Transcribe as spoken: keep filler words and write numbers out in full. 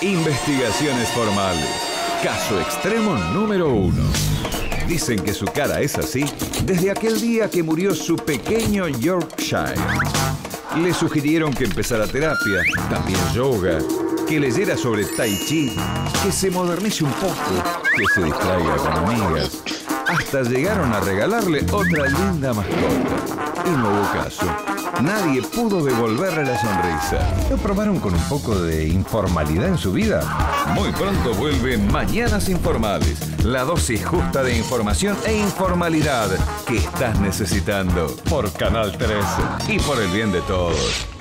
Investigaciones formales. Caso extremo número uno. Dicen que su cara es así desde aquel día que murió su pequeño Yorkshire. Le sugirieron que empezara terapia, también yoga, que leyera sobre tai chi, que se modernice un poco, que se distraiga con amigas. Hasta llegaron a regalarle otra linda mascota. Y no hubo caso. Nadie pudo devolverle la sonrisa. ¿No probaron con un poco de informalidad en su vida? Muy pronto vuelve Mañanas Informales, la dosis justa de información e informalidad que estás necesitando por Canal trece y por el bien de todos.